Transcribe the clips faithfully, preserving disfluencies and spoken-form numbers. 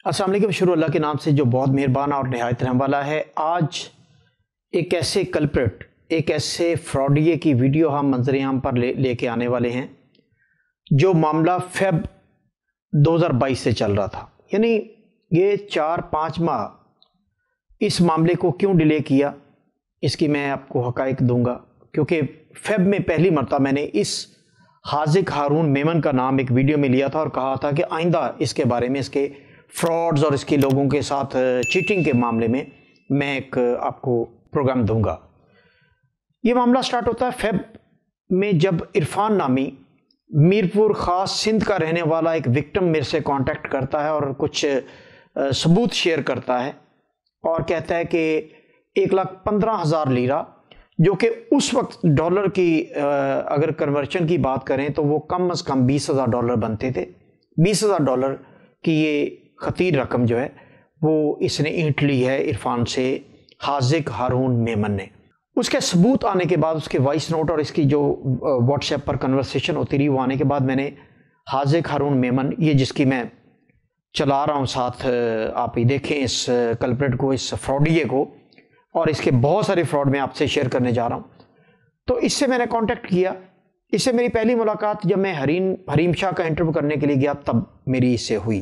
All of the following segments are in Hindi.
अस्सलाम वालेकुम। शुरू अल्लाह के नाम से जो बहुत मेहरबान और नहायत रहम वाला है। आज एक ऐसे कल्प्रिट, एक ऐसे फ्रॉडिये की वीडियो हम मंजर आम पर ले लेके आने वाले हैं जो मामला फेब दो हज़ार बाईस से चल रहा था। यानी ये चार पाँच माह इस मामले को क्यों डिले किया, इसकी मैं आपको हकाइक दूंगा। क्योंकि फेब में पहली मरतबा मैंने इस हाजिक हारून मेमन का नाम एक वीडियो में लिया था और कहा था कि आइंदा इसके बारे में, इसके फ्रॉड्स और इसके लोगों के साथ चीटिंग के मामले में मैं एक आपको प्रोग्राम दूंगा। ये मामला स्टार्ट होता है फेब में जब इरफान नामी मीरपुर ख़ास सिंध का रहने वाला एक विक्टिम मेरे से कांटेक्ट करता है और कुछ सबूत शेयर करता है और कहता है कि एक लाख पंद्रह हज़ार लीरा, जो कि उस वक्त डॉलर की अगर कन्वर्शन की बात करें तो वो कम अज़ कम बीस हज़ार डॉलर बनते थे। बीस हज़ार डॉलर की ये खतीर रकम जो है वो इसने ईंट ली है इरफान से हाजिक हारून मेमन ने। उसके सबूत आने के बाद, उसके वॉइस नोट और इसकी जो व्हाट्सएप पर कन्वर्सेशन होती रही, वो आने के बाद मैंने हाजिक हारून मेमन, ये जिसकी मैं चला रहा हूँ साथ, आप ही देखें इस कल्प्रिट को, इस फ्रॉडिये को, और इसके बहुत सारे फ्रॉड मैं आपसे शेयर करने जा रहा हूँ। तो इससे मैंने कांटेक्ट किया। इससे मेरी पहली मुलाकात जब मैं हरीम हरीम शाह का इंटरव्यू करने के लिए गया तब मेरी इससे हुई।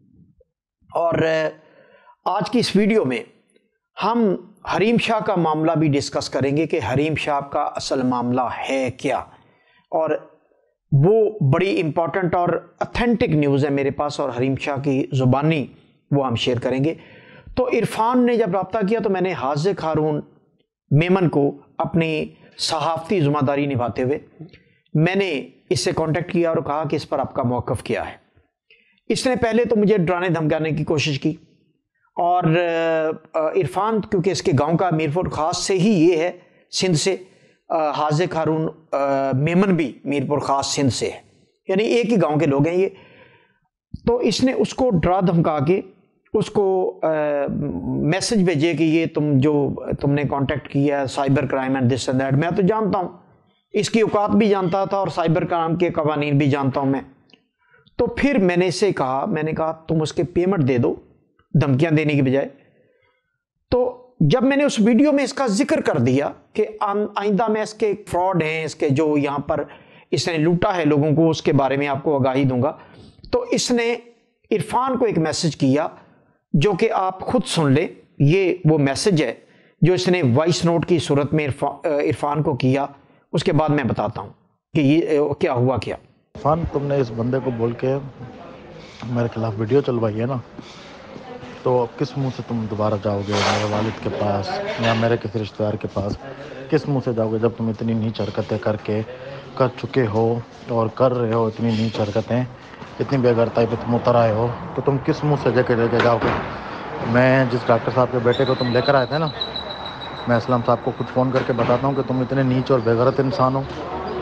और आज की इस वीडियो में हम हरीम शाह का मामला भी डिस्कस करेंगे कि हरीम शाह का असल मामला है क्या, और वो बड़ी इंपॉर्टेंट और ऑथेंटिक न्यूज़ है मेरे पास और हरीम शाह की ज़ुबानी वो हम शेयर करेंगे। तो इरफान ने जब रब्ता किया तो मैंने हाजिक हारून मेमन को अपनी सहाफ़ती ज़िम्मेदारी निभाते हुए मैंने इससे कांटेक्ट किया और कहा कि इस पर आपका मौक़िफ़ क्या है। इसने पहले तो मुझे डराने धमकाने की कोशिश की और इरफान, क्योंकि इसके गांव का मीरपुर ख़ास से ही ये है, सिंध से, हाजिक हारून मेमन भी मीरपुर ख़ास सिंध से है, यानी एक ही गांव के लोग हैं ये। तो इसने उसको डरा धमका के उसको मैसेज भेजे कि ये तुम जो तुमने कांटेक्ट किया है cyber crime and this and that. मैं तो जानता हूँ, इसकी औकात भी जानता था और साइबर क्राइम के कवानीन भी जानता हूँ मैं। तो फिर मैंने इसे कहा, मैंने कहा तुम उसके पेमेंट दे दो धमकियां देने की बजाय। तो जब मैंने उस वीडियो में इसका जिक्र कर दिया कि आइंदा में इसके फ्रॉड हैं, इसके जो यहाँ पर इसने लूटा है लोगों को, उसके बारे में आपको आगाही दूंगा, तो इसने इरफान को एक मैसेज किया जो कि आप खुद सुन ले। ये वो मैसेज है जो इसने वॉइस नोट की सूरत में इरफान को किया। उसके बाद मैं बताता हूँ कि ये क्या हुआ। क्या इरफान, तुमने इस बंदे को बोल के मेरे खिलाफ वीडियो चलवाई है ना, तो अब किस मुंह से तुम दोबारा जाओगे मेरे वालिद के पास या मेरे किसी रिश्तेदार के पास? किस मुंह से जाओगे जब तुम इतनी नीच हरकतें करके कर चुके हो और कर रहे हो, इतनी नीच हरकतें, इतनी बेगरताई पे तुम उतर आए हो, तो तुम किस मुंह से जगह लेके जाओगे? मैं जिस डॉक्टर साहब के बेटे को तुम लेकर आए थे ना, मैं असलम साहब को कुछ फ़ोन करके बताता हूँ कि तुम इतने नीच और बेगरत इंसान हो।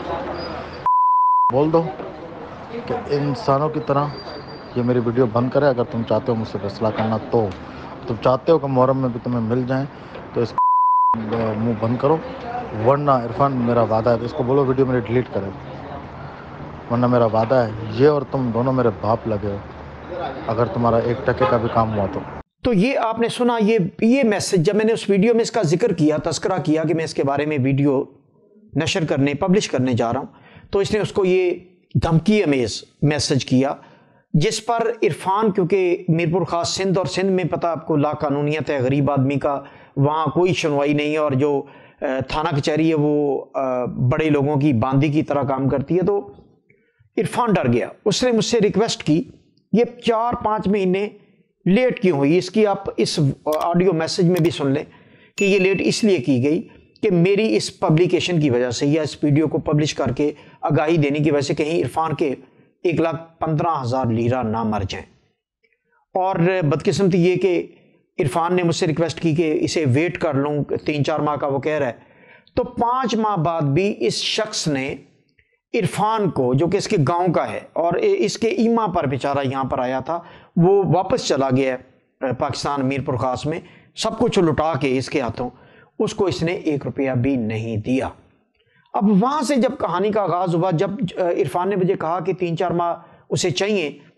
बोल दो कि इंसानों की तरह ये मेरी वीडियो बंद करे अगर तुम चाहते हो मुझसे फैसला करना। तो तुम चाहते हो कि मुहर्रम में भी तुम्हें मिल जाएं तो इस मुंह बंद करो, वरना इरफान मेरा वादा है, तो इसको बोलो वीडियो मेरी डिलीट करें, वरना मेरा वादा है ये और तुम दोनों मेरे बाप लगे हो अगर तुम्हारा एक टके का भी काम हुआ तो। तो ये आपने सुना, ये ये मैसेज जब मैंने उस वीडियो में इसका जिक्र किया, तस्करा किया कि मैं इसके बारे में वीडियो नशर करने, पब्लिश करने जा रहा हूँ, तो इसने उसको ये धमकी अमेज मैसेज किया, जिस पर इरफान, क्योंकि मीरपुर ख़ास सिंध और सिंध में पता आपको ला कानूनियत है, गरीब आदमी का वहाँ कोई सुनवाई नहीं है, और जो थाना कचहरी है वो बड़े लोगों की बांदी की तरह काम करती है। तो इरफान डर गया। उसने मुझसे रिक्वेस्ट की, ये चार पाँच महीने लेट क्यों हुई, इसकी आप इस ऑडियो मैसेज में भी सुन लें कि ये लेट इसलिए की गई कि मेरी इस पब्लिकेशन की वजह से या इस वीडियो को पब्लिश करके आगाही देने की वजह से कहीं इरफान के एक लाख पंद्रह हज़ार लीरा ना मर जाएं। और बदकिस्मती ये कि इरफान ने मुझसे रिक्वेस्ट की कि इसे वेट कर लूँ, तीन चार माह का वो कह रहा है। तो पाँच माह बाद भी इस शख्स ने इरफान को, जो कि इसके गांव का है और इसके ईमा पर बेचारा यहाँ पर आया था, वो वापस चला गया पाकिस्तान मीरपुर ख़ास में, सब कुछ लुटा के इसके हाथों, उसको इसने एक रुपया भी नहीं दिया। अब वहाँ से जब कहानी का आगाज़ हुआ, जब इरफान ने मुझे कहा कि तीन चार माह उसे चाहिए,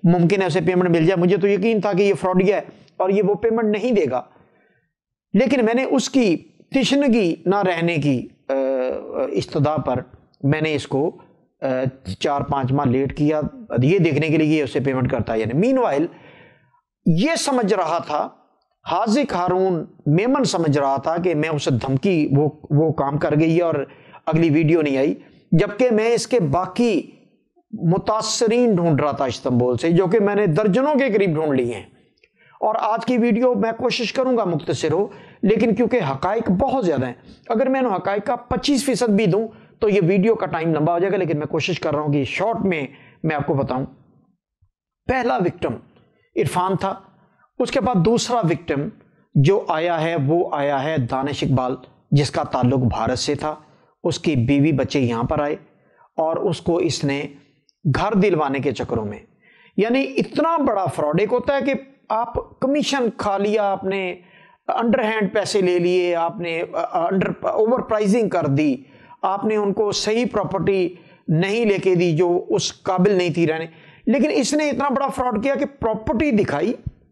मुमकिन है उसे पेमेंट मिल जाए। मुझे तो यकीन था कि ये फ्रॉडिया है और ये वो पेमेंट नहीं देगा, लेकिन मैंने उसकी तिश्नगी ना रहने की इस्तदा पर मैंने इसको चार पाँच माह लेट किया ये देखने के लिए कि ये उसे पेमेंट करता है यानी। मीनवाइल ये समझ रहा था, हाजिक हारून मेमन समझ रहा था कि मैं उसे धमकी वो वो काम कर गई है और अगली वीडियो नहीं आई, जबकि मैं इसके बाकी मुतासरीन ढूंढ रहा था इस्तांबुल से, जो कि मैंने दर्जनों के करीब ढूंढ लिए हैं। और आज की वीडियो मैं कोशिश करूंगा मुख्तसर हो, लेकिन क्योंकि हकाइक बहुत ज़्यादा हैं, अगर मैं हकाइक का पच्चीस फीसद भी दूं तो ये वीडियो का टाइम लंबा हो जाएगा, लेकिन मैं कोशिश कर रहा हूं कि शॉर्ट में मैं आपको बताऊं। पहला विक्टिम इरफान था, उसके बाद दूसरा विक्टिम जो आया है वो आया है दानिश इकबाल, जिसका ताल्लुक भारत से था। उसकी बीवी बच्चे यहां पर आए और उसको इसने घर दिलवाने के चक्करों में, यानी इतना बड़ा फ्रॉड। एक होता है कि आप कमीशन खा लिया, आपने अंडरहैंड पैसे ले लिए, आपने अंडर ओवर प्राइसिंग कर दी, आपने उनको सही प्रॉपर्टी नहीं लेके दी जो उस काबिल नहीं थी रहने। लेकिन इसने इतना बड़ा फ्रॉड किया कि प्रॉपर्टी दिखाई,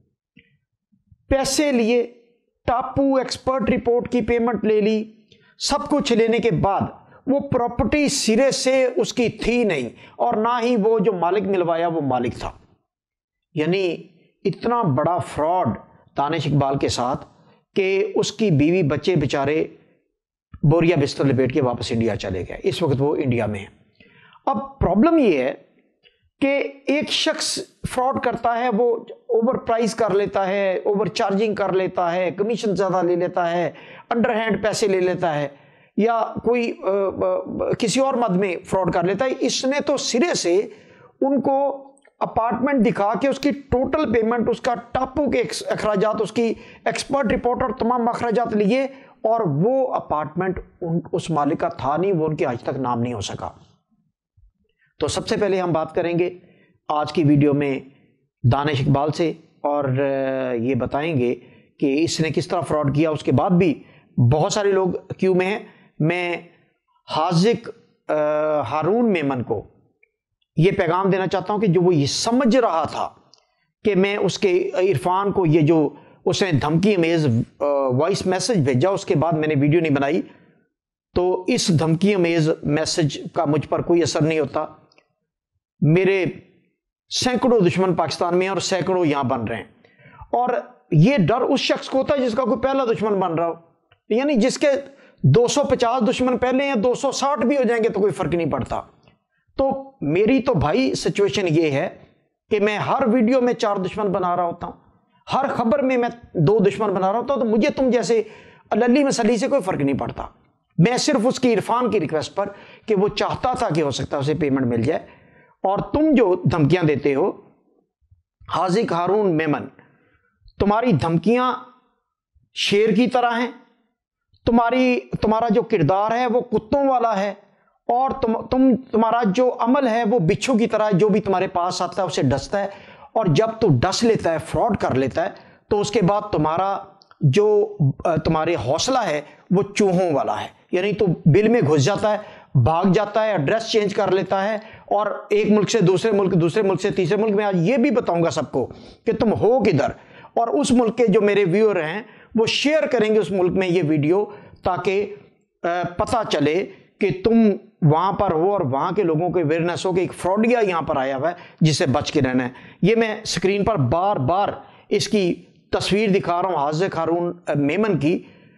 पैसे लिए, टापू एक्सपर्ट रिपोर्ट की पेमेंट ले ली, सब कुछ लेने के बाद वो प्रॉपर्टी सिरे से उसकी थी नहीं और ना ही वो जो मालिक मिलवाया वो मालिक था। यानी इतना बड़ा फ्रॉड दानिश इकबाल के साथ कि उसकी बीवी बच्चे बेचारे बोरिया बिस्तर लपेट के वापस इंडिया चले गए। इस वक्त वो इंडिया में है। अब प्रॉब्लम ये है कि एक शख्स फ्रॉड करता है, वो ओवर प्राइस कर लेता है, ओवर चार्जिंग कर लेता है, कमीशन ज़्यादा ले लेता है, अंडरहैंड पैसे ले लेता है, या कोई आ, आ, किसी और मद में फ्रॉड कर लेता है। इसने तो सिरे से उनको अपार्टमेंट दिखा के उसकी टोटल पेमेंट, उसका टापू के अखराजात, उसकी एक्सपर्ट रिपोर्ट और तमाम अखराजात लिए, और वो अपार्टमेंट उन उस मालिक का था नहीं, वो उनके आज तक नाम नहीं हो सका। तो सबसे पहले हम बात करेंगे आज की वीडियो में दानिश इकबाल से और ये बताएंगे कि इसने किस तरह फ्रॉड किया। उसके बाद भी बहुत सारे लोग क्यू में हैं। मैं हाजिक हारून मेमन को ये पैगाम देना चाहता हूं कि जो वो ये समझ रहा था कि मैं उसके इरफान को ये जो उसने धमकी अमेज वॉइस मैसेज भेजा, उसके बाद मैंने वीडियो नहीं बनाई, तो इस धमकी अमेज मैसेज का मुझ पर कोई असर नहीं होता। मेरे सैकड़ों दुश्मन पाकिस्तान में और सैकड़ों यहां बन रहे हैं, और ये डर उस शख्स को होता है जिसका कोई पहला दुश्मन बन रहा हो, यानी जिसके दो सौ पचास दुश्मन पहले या दो सौ साठ भी हो जाएंगे तो कोई फर्क नहीं पड़ता। तो मेरी तो भाई सिचुएशन ये है कि मैं हर वीडियो में चार दुश्मन बना रहा होता हूं, हर खबर में मैं दो दुश्मन बना रहा होता हूं, तो मुझे तुम जैसे लल्ली मसली से कोई फर्क नहीं पड़ता। मैं सिर्फ उसकी इरफान की रिक्वेस्ट पर कि वो चाहता था कि हो सकता है उसे पेमेंट मिल जाए, और तुम जो धमकियां देते हो हाजिक हारून मेमन, तुम्हारी धमकियां शेर की तरह हैं, तुम्हारी तुम्हारा जो किरदार है वो कुत्तों वाला है, और तुम तुम तुम्हारा जो अमल है वो बिच्छू की तरह है, जो भी तुम्हारे पास आता है उसे डसता है, और जब तू डस लेता है, फ्रॉड कर लेता है, तो उसके बाद तुम्हारा जो तुम्हारे हौसला है वो चूहों वाला है, यानी तो बिल में घुस जाता है, भाग जाता है, एड्रेस चेंज कर लेता है, और एक मुल्क से दूसरे मुल्क, दूसरे मुल्क से तीसरे मुल्क में। आज ये भी बताऊंगा सबको कि तुम हो किधर, और उस मुल्क के जो मेरे व्यूअर हैं वो शेयर करेंगे उस मुल्क में ये वीडियो, ताकि पता चले कि तुम वहां पर हो और वहां के लोगों को अवेयरनेस हो कि एक फ्रॉडिया यहां पर आया हुआ है जिससे बच के रहना है। ये मैं स्क्रीन पर बार बार इसकी तस्वीर दिखा रहा हूं हाजिक हारून मेमन की।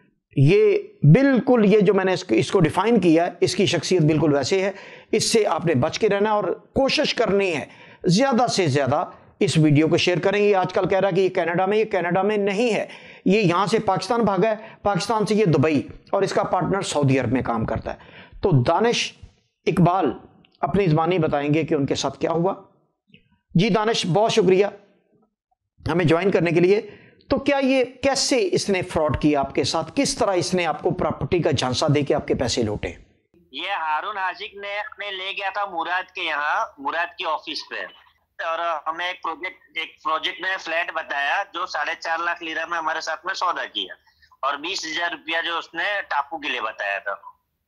ये बिल्कुल, ये जो मैंने इसको, इसको डिफाइन किया, इसकी शख्सियत बिल्कुल वैसे है। इससे आपने बच के रहना और कोशिश करनी है ज्यादा से ज्यादा इस वीडियो को शेयर करें। ये आजकल कह रहा है कि ये कनाडा में, ये कनाडा में नहीं है, ये यहां से पाकिस्तान भागा है, पाकिस्तान से ये दुबई, और इसका पार्टनर सऊदी अरब में काम करता है। तो दानिश इकबाल अपनी ज़बानी बताएंगे कि उनके साथ क्या हुआ। जी दानिश, बहुत शुक्रिया हमें ज्वाइन करने के लिए। तो क्या ये कैसे इसने फ्रॉड किया आपके साथ, किस तरह इसने आपको प्रॉपर्टी का झांसा दे के आपके पैसे लौटे? ये हारून हाजिक ने अपने ले गया था मुराद के यहाँ, मुराद की ऑफिस पे, और हमें एक प्रोजेक्ट एक प्रोजेक्ट में फ्लैट बताया जो साढ़े चार लाख लीरा में हमारे साथ में सौदा किया, और बीस हजार रुपया जो उसने टापू के लिए बताया था।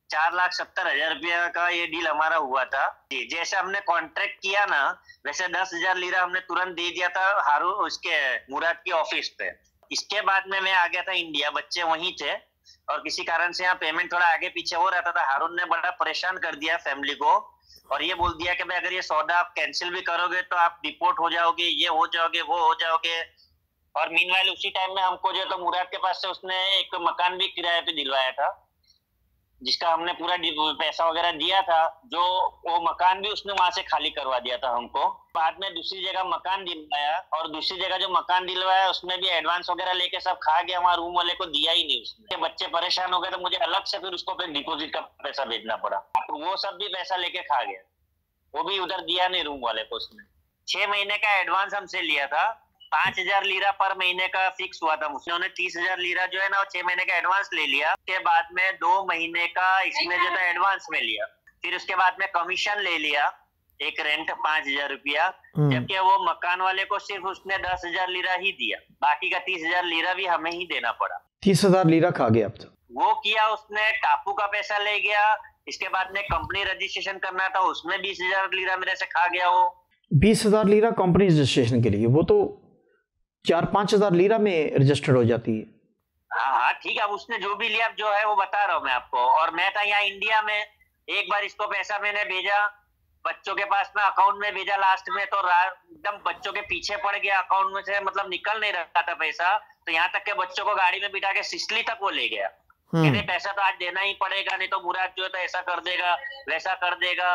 चार लाख सत्तर हजार रुपया का ये डील हमारा हुआ था। जैसे हमने कॉन्ट्रैक्ट किया ना, वैसे दस हजार लीरा हमने तुरंत दे दिया था हारू उसके मुराद की ऑफिस पे। इसके बाद में मैं आ गया था इंडिया, बच्चे वहीं थे और किसी कारण से यहाँ पेमेंट थोड़ा आगे पीछे हो रहा था। हारून ने बड़ा परेशान कर दिया फैमिली को और ये बोल दिया कि भाई अगर ये सौदा आप कैंसिल भी करोगे तो आप डिपोर्ट हो जाओगे, ये हो जाओगे, वो हो जाओगे। और मीनवाइल उसी टाइम में हमको जो तो मुराद के पास से उसने एक मकान भी किराए पे दिलवाया था, जिसका हमने पूरा पैसा वगैरह दिया था। जो वो मकान भी उसने वहां से खाली करवा दिया था हमको। बाद में दूसरी जगह मकान दिलवाया और दूसरी जगह जो मकान दिलवाया उसमें भी एडवांस वगैरह लेके सब खा गया। वहां रूम वाले को दिया ही नहीं उसने। बच्चे परेशान हो गए तो मुझे अलग से फिर उसको फिर डिपोजिट का पैसा भेजना पड़ा। वो सब भी पैसा लेके खा गया, वो भी उधर दिया नहीं रूम वाले को उसने। छह महीने का एडवांस हमसे लिया था, पांच हजार लीरा पर महीने का फिक्स हुआ था। उसने तीस हजार लीरा जो है ना छह महीने का एडवांस ले लिया। उसके बाद में दो महीने का इसने जो था एडवांस में लिया, फिर उसके बाद में कमीशन ले लिया एक रेंट पांच हजार रुपया, जबकि वो मकान वाले को सिर्फ उसने दस हजार लीरा ही दिया। बाकी का तीस हजार लीरा भी हमें ही देना पड़ा। तीस हजार लीरा खा गया। अब तो वो किया उसने, टापू का पैसा ले गया। इसके बाद में कंपनी रजिस्ट्रेशन करना था, उसमें बीस हजार लीरा मेरे से खा गया। वो बीस हजार लीरा कंपनी रजिस्ट्रेशन के लिए, वो तो चार पांच हजार लीरा में रजिस्टर्ड हो जाती है। हाँ हाँ ठीक है, अब उसने जो भी लिया जो है वो बता रहा हूँ मैं आपको। और मैं था यहाँ इंडिया में, एक बार इसको पैसा मैंने भेजा बच्चों के पास में, अकाउंट में भेजा लास्ट में, तो एकदम बच्चों के पीछे पड़ गया अकाउंट में से, मतलब निकल नहीं रहा था पैसा। तो यहाँ तक के बच्चों को गाड़ी में बिठा के सिसली तक वो ले गया। कहते पैसा तो आज देना ही पड़ेगा, नहीं तो मुराद जो है तो ऐसा कर देगा, वैसा कर देगा,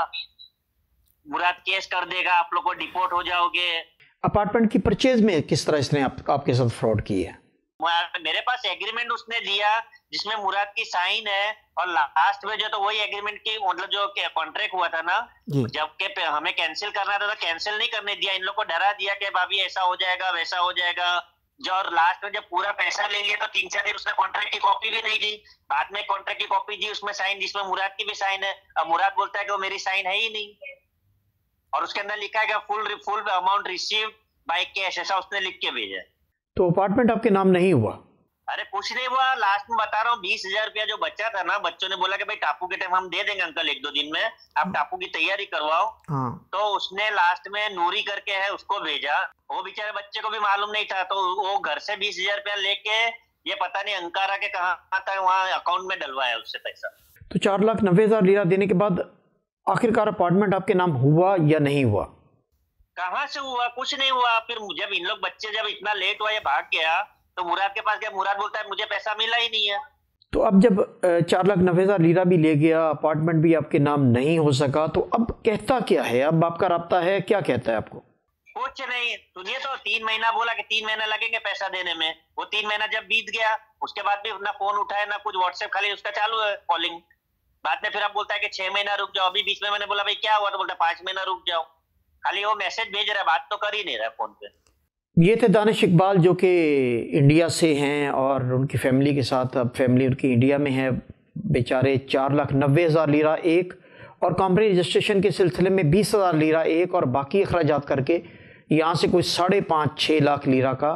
मुराद केस कर देगा, आप लोग को डिपोर्ट हो जाओगे। अपार्टमेंट की परचेज में किस तरह इसने आप, आपके साथ फ्रॉड की है? मेरे पास एग्रीमेंट उसने दिया जिसमें मुराद की साइन है और लास्ट में जो तो वही एग्रीमेंट की मतलब जो कॉन्ट्रैक्ट हुआ था ना, जबकि हमें कैंसिल करना था तो कैंसिल नहीं करने दिया। इन लोग को डरा दिया कि भाभी ऐसा हो जाएगा वैसा हो जाएगा। जो और लास्ट में जब पूरा पैसा ले लिया तो तीन चार दिन उसने कॉन्ट्रैक्ट की कॉपी भी नहीं दी। बाद में कॉन्ट्रैक्ट की कॉपी दी, उसमें साइन जिसमें मुराद की भी साइन है। अब मुराद बोलता है कि वो मेरी साइन है ही नहीं और उसके अंदर लिखा है कि full full amount receive by cash, ऐसा उसने लिख के भेजा। तो अपार्टमेंट आपके नाम नहीं हुआ? अरे कुछ नहीं हुआ। लास्ट में बता रहा हूँ बीस हजार रुपया जो बचा था ना, बच्चों ने बोला कि भाई टापू के टाइम हम दे देंगे अंकल एक दो दिन में, आप टापू की तैयारी करवाओ। हाँ। तो उसने लास्ट में नूरी करके है उसको भेजा। वो बेचारे बच्चे को भी मालूम नहीं था, तो वो घर से बीस हजार रुपया लेके ये पता नहीं अंकारा के कहाँ तक वहाँ अकाउंट में डलवाया उससे पैसा। तो चार लाख नब्बे हजार लीरा देने के बाद आखिरकार अपार्टमेंट आपके नाम हुआ या नहीं हुआ? कहाँ से हुआ, कुछ नहीं हुआ। फिर जब इन लोग बच्चे जब इतना लेट हुआ ये भाग गया तो मुराद के पास गया। मुराद बोलता है मुझे पैसा मिला ही नहीं है। तो अब जब चार लाख नब्बे हजार लीरा भी ले गया, अपार्टमेंट भी आपके नाम नहीं हो सका, तो अब कहता क्या है? अब आपका राब्ता है, क्या कहता है आपको? कुछ नहीं, सुनिए तो तीन महीना बोला कि तीन महीना लगेंगे पैसा देने में। वो तीन महीना जब बीत गया उसके बाद भी ना फोन उठाया ना कुछ, व्हाट्सएप खाली उसका चालू है कॉलिंग। बाद में फिर अब बोलता है कि छह महीना रुक जाओ। अभी बीच में मैंने बोला भाई क्या हुआ, तो बोलता है पांच महीना रुक जाओ। खाली वो मैसेज भेज रहा है, बात तो कर ही नहीं रहा फोन पे। ये थे दानिश इकबाल जो कि इंडिया से हैं और उनकी फैमिली के साथ, अब फैमिली उनकी इंडिया में है। बेचारे चार लाख नब्बे हज़ार लीरा एक और कंपनी रजिस्ट्रेशन के सिलसिले में बीस हज़ार लीरा एक और बाकी अखराजात करके यहाँ से कोई साढ़े पाँच छः लाख लीरा का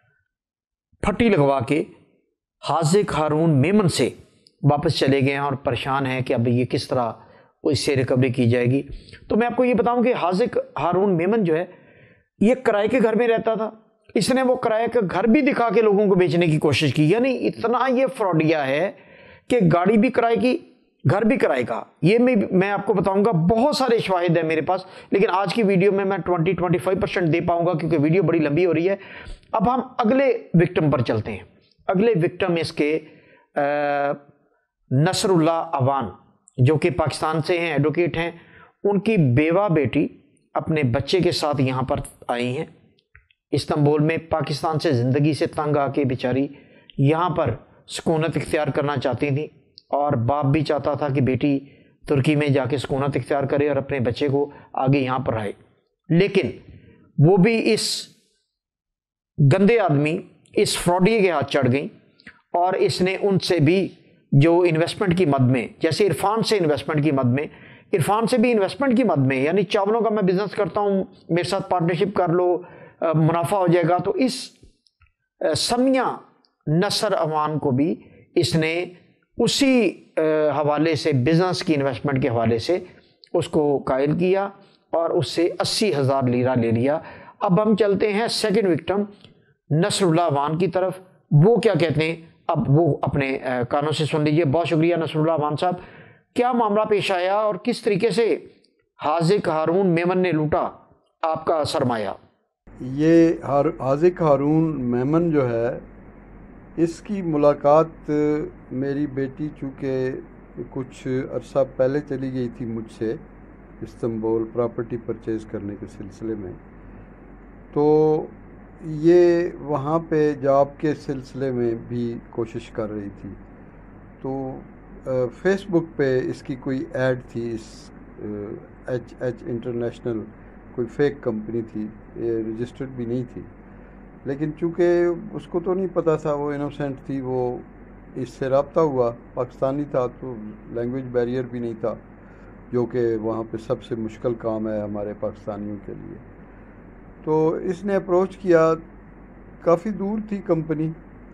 फट्टी लगवा के हाजिक हारून मेमन से वापस चले गए हैं और परेशान हैं कि अब ये किस तरह इससे रिकवरी की जाएगी। तो मैं आपको ये बताऊं कि हाजिक हारून मेमन जो है ये किराए के घर में रहता था। इसने वो किराए का घर भी दिखा के लोगों को बेचने की कोशिश की। यानी इतना ये फ्रॉडिया है कि गाड़ी भी किराए की, घर भी किराए का। ये मैं मैं आपको बताऊंगा, बहुत सारे शवाहिद है मेरे पास, लेकिन आज की वीडियो में मैं ट्वेंटी ट्वेंटी फाइव परसेंट दे पाऊंगा क्योंकि वीडियो बड़ी लंबी हो रही है। अब हम अगले विक्टिम पर चलते हैं। अगले विक्टिम इसके नसरुल्लाह अवान जो कि पाकिस्तान से हैं, एडवोकेट हैं। उनकी बेवा बेटी अपने बच्चे के साथ यहाँ पर आई हैं इस्तांबुल में। पाकिस्तान से ज़िंदगी से तंग आके बेचारी यहाँ पर सुकूनत इख्तियार करना चाहती थी और बाप भी चाहता था कि बेटी तुर्की में जाके सुकूनत इख्तियार करे और अपने बच्चे को आगे यहाँ पर आए। लेकिन वो भी इस गंदे आदमी, इस फ्रॉडी के हाथ चढ़ गई और इसने उनसे भी जो इन्वेस्टमेंट की मद में, जैसे इरफान से इन्वेस्टमेंट की मद में, इरफान से भी इन्वेस्टमेंट की मद में, यानी चावलों का मैं बिजनेस करता हूँ, मेरे साथ पार्टनरशिप कर लो, मुनाफा हो जाएगा। तो इस समिया नसर अवान को भी इसने उसी हवाले से, बिज़नेस की इन्वेस्टमेंट के हवाले से उसको कायल किया और उससे अस्सी हज़ार लीरा ले लिया। अब हम चलते हैं सेकंड विक्टिम नसरुल्लाह वान की तरफ। वो क्या कहते हैं अब वो अपने कानों से सुन लीजिए। बहुत शुक्रिया नसरुल्लाह वान साहब, क्या मामला पेश आया और किस तरीके से हाजिक हारून मेमन ने लूटा आपका सरमाया? ये हार हाजिक हारून मेमन जो है, इसकी मुलाकात मेरी बेटी चूँकि कुछ अरसा पहले चली गई थी मुझसे इस्तांबुल प्रॉपर्टी परचेज़ करने के सिलसिले में, तो ये वहाँ पे जॉब के सिलसिले में भी कोशिश कर रही थी। तो फेसबुक पे इसकी कोई ऐड थी, इस एच एच इंटरनेशनल कोई फेक कंपनी थी, ये रजिस्टर्ड भी नहीं थी, लेकिन चूँकि उसको तो नहीं पता था, वो इनोसेंट थी, वो इससे रब्ता हुआ, पाकिस्तानी था तो लैंग्वेज बैरियर भी नहीं था, जो कि वहाँ पे सबसे मुश्किल काम है हमारे पाकिस्तानियों के लिए। तो इसने अप्रोच किया, काफ़ी दूर थी कंपनी,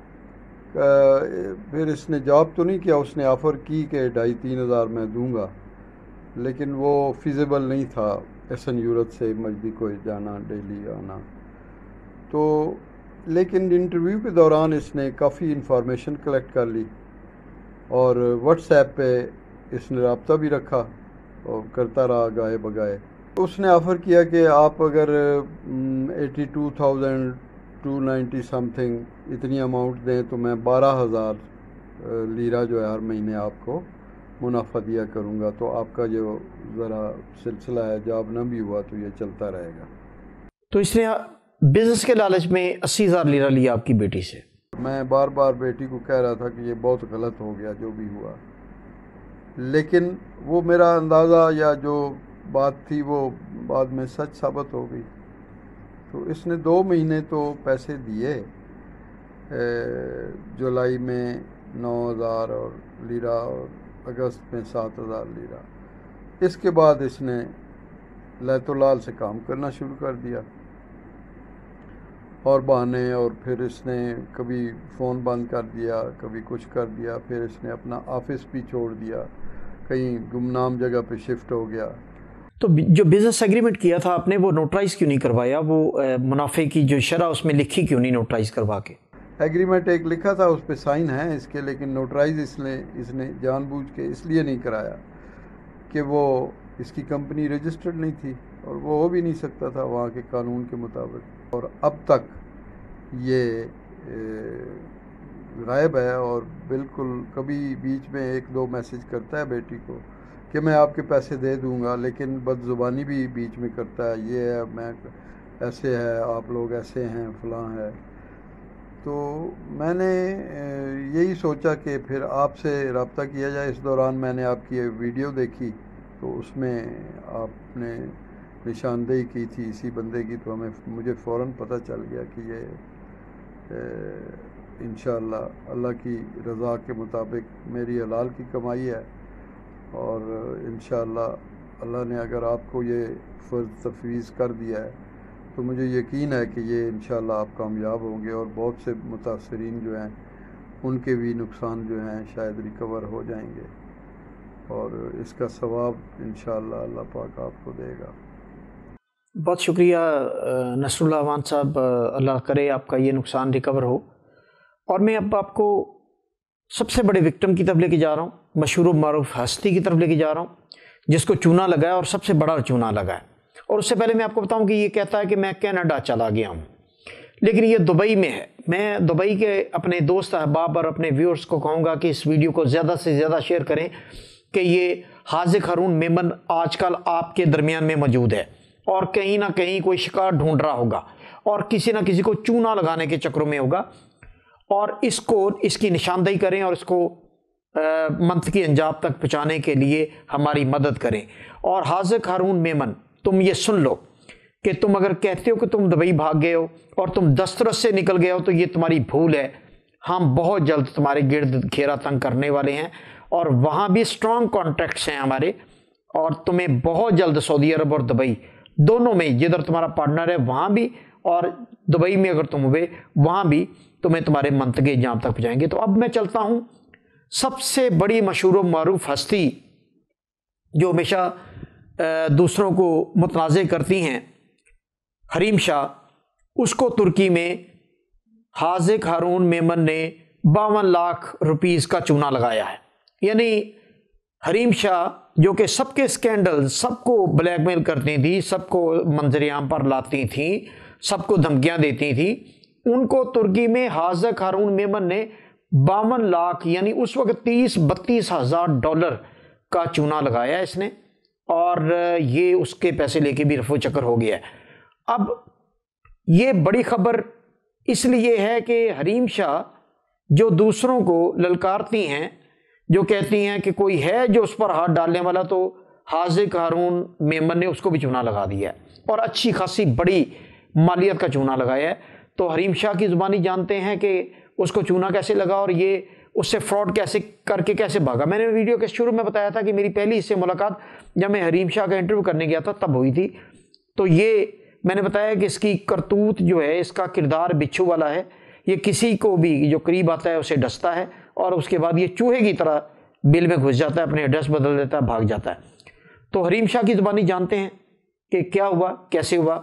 फिर इसने जॉब तो नहीं किया, उसने ऑफ़र की कि ढाई तीन हज़ार मैं दूंगा, लेकिन वो फिजिबल नहीं था एहसन यूरत से मजदी को जाना, डेली आना। तो लेकिन इंटरव्यू के दौरान इसने काफ़ी इंफॉर्मेशन कलेक्ट कर ली और व्हाट्सएप पे इसने रब्ता भी रखा और करता रहा गाए बगाए। उसने ऑफ़र किया कि आप अगर eighty two thousand two ninety something इतनी अमाउंट दें तो मैं बारह हज़ार लीरा जो है हर महीने आपको मुनाफा दिया करूँगा, तो आपका जो ज़रा सिलसिला है जॉब ना भी हुआ तो ये चलता रहेगा। तो इसने बिज़नेस के लालच में अस्सी हज़ार लीरा लिया आपकी बेटी से। मैं बार बार बेटी को कह रहा था कि ये बहुत गलत हो गया जो भी हुआ, लेकिन वो मेरा अंदाज़ा या जो बात थी वो बाद में सच साबित हो गई। तो इसने दो महीने तो पैसे दिए, जुलाई में नौ हज़ार और लीरा और अगस्त में सात हज़ार लीरा। इसके बाद इसने लैतुलाल से काम करना शुरू कर दिया और बहाने, और फिर इसने कभी फ़ोन बंद कर दिया, कभी कुछ कर दिया, फिर इसने अपना ऑफिस भी छोड़ दिया, कहीं गुमनाम जगह पे शिफ्ट हो गया। तो जो बिज़नेस एग्रीमेंट किया था आपने, वो नोटराइज़ क्यों नहीं करवाया? वो मुनाफे की जो शरह उसमें लिखी क्यों नहीं नोटराइज़ करवा के? एग्रीमेंट एक लिखा था, उस पर साइन है इसके, लेकिन नोटराइज इसने इसने जानबूझ के इसलिए नहीं कराया कि वो इसकी कंपनी रजिस्टर्ड नहीं थी और वो हो भी नहीं सकता था वहाँ के कानून के मुताबिक। और अब तक ये गायब है और बिल्कुल कभी बीच में एक दो मैसेज करता है बेटी को कि मैं आपके पैसे दे दूँगा, लेकिन बदज़ुबानी भी बीच में करता है, ये है मैं ऐसे है, आप लोग ऐसे हैं, फलां है। तो मैंने यही सोचा कि फिर आपसे रब्ता किया जाए। इस दौरान मैंने आपकी वीडियो देखी तो उसमें आपने निशानदेही की थी इसी बंदे की, तो हमें मुझे फ़ौरन पता चल गया कि ये इंशाअल्लाह अल्लाह की रज़ा के मुताबिक मेरी हलाल की कमाई है और इंशाअल्लाह अल्लाह ने अगर आपको ये फ़र्ज़ तफवीज़ कर दिया है तो मुझे यकीन है कि ये इंशाअल्लाह आप कामयाब होंगे और बहुत से मुतासरीन जो हैं उनके भी नुकसान जो हैं शायद रिकवर हो जाएंगे और इसका सवाब इंशाअल्लाह अल्लाह पाक आपको देगा। बहुत शुक्रिया नसरुल्लाह वान साहब, अल्लाह करे आपका ये नुकसान रिकवर हो। और मैं अब आपको सबसे बड़े विक्टिम की तरफ लेके जा रहा हूँ, मशहूर मारूफ हस्ती की तरफ लेके जा रहा हूँ, जिसको चूना लगा है और सबसे बड़ा चूना लगा है। और उससे पहले मैं आपको बताऊं कि ये कहता है कि मैं कनाडा चला गया हूं, लेकिन ये दुबई में है। मैं दुबई के अपने दोस्त अहबाब और अपने व्यूअर्स को कहूँगा कि इस वीडियो को ज़्यादा से ज़्यादा शेयर करें कि ये हाजिक हारून मेमन आजकल आपके दरमियान में मौजूद है और कहीं ना कहीं कोई शिकार ढूंढ रहा होगा और किसी ना किसी को चूना लगाने के चक्रों में होगा, और इसको इसकी निशानदेही करें और इसको मंथ की अंजाम तक पहुँचाने के लिए हमारी मदद करें। और हाजिक हारून मेमन, तुम ये सुन लो कि तुम अगर कहते हो कि तुम दुबई भाग गए हो और तुम दस्तरस से निकल गए हो तो ये तुम्हारी भूल है। हम बहुत जल्द तुम्हारे गिर्द घेरा तंग करने वाले हैं और वहाँ भी स्ट्रॉन्ग कॉन्टैक्ट्स हैं हमारे, और तुम्हें बहुत जल्द सऊदी अरब और दुबई दोनों में जिधर तुम्हारा पार्टनर है वहाँ भी, और दुबई में अगर तुम हुए वहाँ भी तुम्हें तुम्हारे मंतगे जाम तक पहुँचाएंगे। तो अब मैं चलता हूँ सबसे बड़ी मशहूर व मारूफ हस्ती जो हमेशा दूसरों को मुतनाज़ करती हैं, हरीम शाह, उसको तुर्की में हाज़िक हारून मेमन ने बावन लाख रुपीस का चूना लगाया है। यानी हरीम शाह जो कि सबके स्कैंडल, सबको ब्लैकमेल करती थी, सबको मंजरेआम पर लाती थी, सबको धमकियां देती थी, उनको तुर्की में हाज़िक हारून मेमन ने बावन लाख यानी उस वक्त तीस बत्तीस हज़ार डॉलर का चूना लगाया इसने, और ये उसके पैसे लेके भी रफू चक्कर हो गया है। अब ये बड़ी खबर इसलिए है कि हरीम शाह जो दूसरों को ललकारती हैं, जो कहती हैं कि कोई है जो उस पर हाथ डालने वाला, तो हाज़िक हारून मेमन ने उसको भी चूना लगा दिया है और अच्छी खासी बड़ी मालियत का चूना लगाया है। तो हरीम शाह की ज़ुबानी जानते हैं कि उसको चूना कैसे लगा और ये उससे फ्रॉड कैसे करके कैसे भागा। मैंने वीडियो के शुरू में बताया था कि मेरी पहली इससे मुलाकात जब मैं हरीम शाह का इंटरव्यू करने गया था तब हुई थी। तो ये मैंने बताया कि इसकी करतूत जो है, इसका किरदार बिच्छू वाला है, ये किसी को भी जो करीब आता है उसे डसता है और उसके बाद ये चूहे की तरह बिल में घुस जाता है, अपने एड्रेस बदल देता है, भाग जाता है। तो हरीम शाह की ज़ुबानी जानते हैं कि क्या हुआ, कैसे हुआ।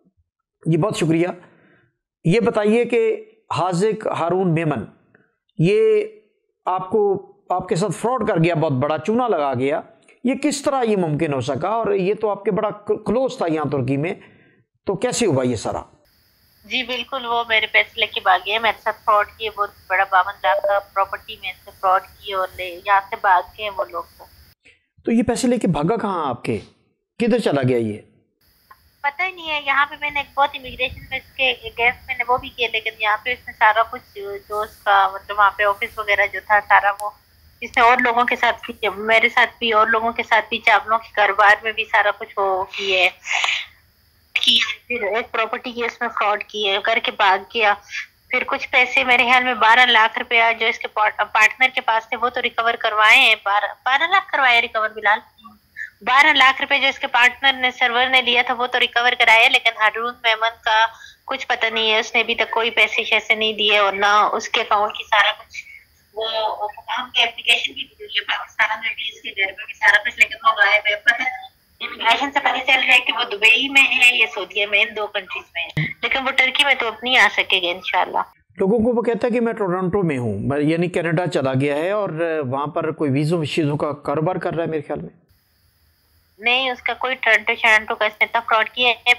जी बहुत शुक्रिया। ये बताइए कि हाज़िक हारून मेमन ये आपको आपके साथ फ्रॉड कर गया, बहुत बड़ा चूना लगा गया, ये किस तरह ये मुमकिन हो सका? और ये तो आपके बड़ा क्लोज था यहाँ तुर्की में, तो कैसे हुआ ये सारा? जी बिल्कुल, वो मेरे पैसे लेके भाग गए, मेरे साथ फ्रॉड किए, बहुत बड़ा बावन लाख का प्रॉपर्टी में से फ्रॉड किए और ले यहाँ से भाग गए वो लोग। तो तो ये पैसे लेके भागा कहाँ आपके, किधर चला गया ये? पता ही नहीं है। यहाँ पे मैंने एक बहुत इमिग्रेशन में इसके अगेंस्ट मैंने वो भी किया, लेकिन यहाँ पे इसने सारा कुछ जो उसका मतलब वहाँ पे ऑफिस वगैरह जो था सारा वो इसने और लोगों के साथ भी, मेरे साथ भी और लोगों के साथ भी, चावलों के कारोबार में भी सारा कुछ वो किए किया। फिर एक प्रॉपर्टी की इसमें फ्रॉड किए करके भाग गया। फिर कुछ पैसे मेरे ख्याल में बारह लाख रुपया जो इसके पार्टनर के पास थे वो तो रिकवर करवाए हैं, बारह बारह लाख करवाए रिकवर बिलाल, बारह लाख रुपए जो इसके पार्टनर ने सर्वर ने लिया था वो तो रिकवर कराया, लेकिन हारून मेमन का कुछ पता नहीं है, उसने अभी तक कोई पैसे शैसे नहीं दिए और ना उसके अकाउंट की सारा कुछ वो काम की एप्लीकेशन भी दी है पाकिस्तान में भी, इसके घर में भी सारा कुछ, लेकिन वो गायब है। पता इमिग्रेशन से पता चल रहा है कि वो दुबई में है या सऊदीया में, इन दो कंट्रीज में है, लेकिन वो टर्की में तो अब नहीं आ सकेगा इंशाल्लाह। लोगों को वो कहता है कि मैं टोरंटो में हूँ, यानी कनाडा चला गया है और वहाँ पर कोई वीज़ों विज़ों का कारोबार कर रहा है मेरे ख्याल में। नहीं, उसका कोई टोरंटो शरंटो का इसने इतना फ्रॉड किया है।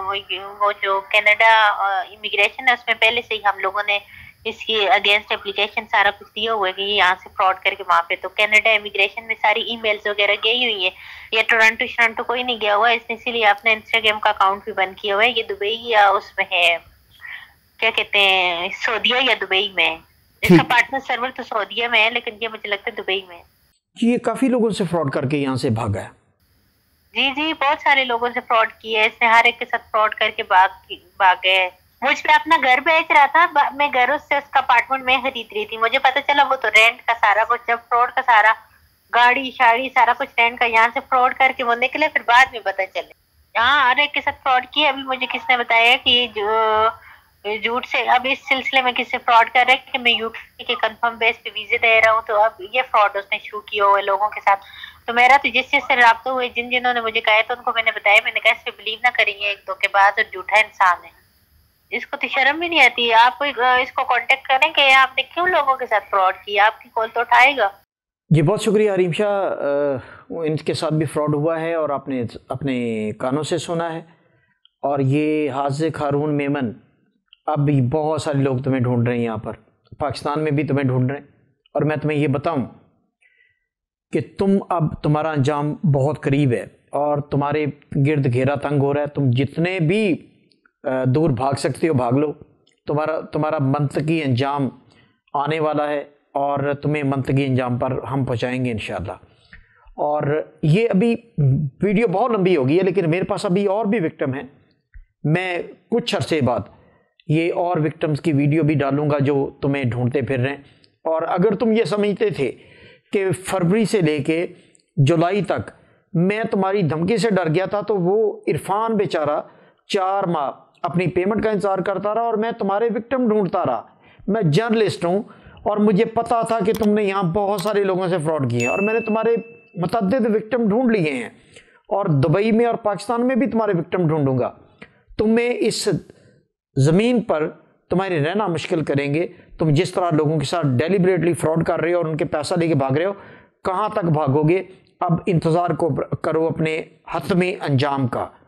वो जो कनाडा इमिग्रेशन है उसमें पहले से ही हम लोगों ने इसकी अगेंस्ट एप्लीकेशन सारा कुछ दिया हुआ है कि यहाँ से फ्रॉड करके वहाँ पे, तो कनाडा इमिग्रेशन में सारी ईमेल्स वगैरह गई हुई है। ये टोरंटो शरंटो कोई नहीं गया हुआ, इसने इसीलिए अपने इंस्टाग्राम का अकाउंट भी बंद किया हुआ है। ये दुबई या उसमें है, क्या कहते हैं, सऊदीया या दुबई में। इसका पार्टनर सर्वर तो सऊदीया में है, लेकिन ये मुझे लगता है दुबई में। ये काफी लोगों से फ्रॉड करके यहाँ से भागा है। जी जी, बहुत सारे लोगों से फ्रॉड किया है इसने, हर एक के साथ फ्रॉड करके भाग भाग गए। मुझ पे अपना घर बेच रहा था, मैं घर उससे उसका अपार्टमेंट में खरीद रही थी, मुझे पता चला वो तो रेंट का सारा कुछ, जब फ्रॉड का सारा गाड़ी शाड़ी सारा कुछ रेंट का, यहाँ से फ्रॉड करके वो निकले, फिर बाद में पता चले यहाँ हर एक के साथ फ्रॉड किया। अभी मुझे किसने बताया कि जो झूठ से अब इस सिलसिले में किससे फ्रॉड कर रहे हैं कि मैं यूके के कंफर्म बेस पे वीजे दे रहा हूँ, तो अब ये फ्रॉड उसने शुरू किया हुआ है लोगों के साथ। तो मेरा तो जिस चीज से राब्ता हुए, जिन जिन्होंने मुझे कहा तो उनको मैंने बताया, मैंने कहा इस पे बिलीव ना करेंगे, एक दो के बाद और झूठा इंसान है, इसको तो शर्म भी नहीं आती। आप इसको कांटेक्ट करें कि आपने क्यों लोगों के साथ फ्रॉड किया, आपकी कॉल तो उठाएगा। जी बहुत शुक्रिया हरीम शाह, इनके साथ भी फ्रॉड हुआ है और आपने अपने कानों से सुना है। और ये हाज़िक हारून मेमन, अब भी बहुत सारे लोग तुम्हें ढूंढ रहे हैं, यहाँ पर पाकिस्तान में भी तुम्हें ढूंढ रहे हैं। और मैं तुम्हें ये बताऊं कि तुम अब तुम्हारा अंजाम बहुत करीब है और तुम्हारे गिर्द घेरा तंग हो रहा है, तुम जितने भी दूर भाग सकते हो भाग लो, तुम्हारा तुम्हारा मंतकी अंजाम आने वाला है और तुम्हें मंतकी अंजाम पर हम पहुँचाएँगे इंशाअल्लाह। और ये अभी वीडियो बहुत लंबी हो गई है, लेकिन मेरे पास अभी और भी विक्टिम हैं, मैं कुछ अरसे बाद ये और विक्टिम्स की वीडियो भी डालूंगा जो तुम्हें ढूंढते फिर रहे हैं। और अगर तुम ये समझते थे कि फरवरी से लेके जुलाई तक मैं तुम्हारी धमकी से डर गया था, तो वो इरफान बेचारा चार माह अपनी पेमेंट का इंतज़ार करता रहा और मैं तुम्हारे विक्टिम ढूंढता रहा। मैं जर्नलिस्ट हूँ और मुझे पता था कि तुमने यहाँ बहुत सारे लोगों से फ्रॉड किए और मैंने तुम्हारे मुतअद्दिद विक्टिम ढूंढ लिए हैं और दुबई में और पाकिस्तान में भी तुम्हारे विक्टिम ढूंढूंगा। तुम्हें इस ज़मीन पर तुम्हारे रहना मुश्किल करेंगे। तुम जिस तरह लोगों के साथ डेलिबरेटली फ्रॉड कर रहे हो और उनके पैसा लेके भाग रहे हो, कहाँ तक भागोगे? अब इंतज़ार को करो अपने हतमी अंजाम का।